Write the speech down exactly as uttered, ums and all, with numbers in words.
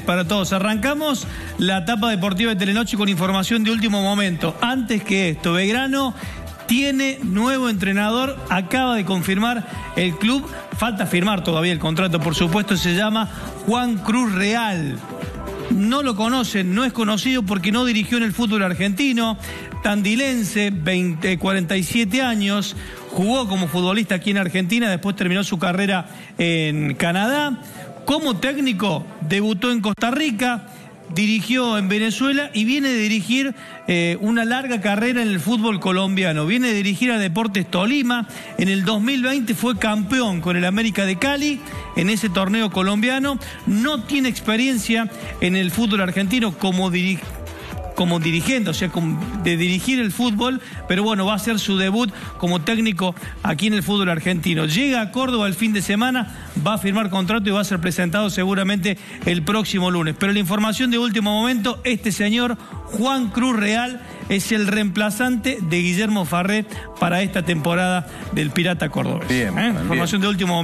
Para todos, arrancamos la etapa deportiva de Telenoche con información de último momento. Antes que esto, Belgrano tiene nuevo entrenador, acaba de confirmar el club, falta firmar todavía el contrato, por supuesto, se llama Juan Cruz Real. No lo conocen, no es conocido porque no dirigió en el fútbol argentino, tandilense, veinte, cuarenta y siete años, jugó como futbolista aquí en Argentina, después terminó su carrera en Canadá. Como técnico, debutó en Costa Rica, dirigió en Venezuela y viene de dirigir eh, una larga carrera en el fútbol colombiano. Viene de dirigir a Deportes Tolima. En el dos mil veinte fue campeón con el América de Cali en ese torneo colombiano. No tiene experiencia en el fútbol argentino como dirigente. como dirigente, o sea, de dirigir el fútbol, pero bueno, va a ser su debut como técnico aquí en el fútbol argentino. Llega a Córdoba el fin de semana, va a firmar contrato y va a ser presentado seguramente el próximo lunes. Pero la información de último momento, este señor Juan Cruz Real es el reemplazante de Guillermo Farré para esta temporada del Pirata Cordobés. Bien, ¿Eh? bien. Información de último momento.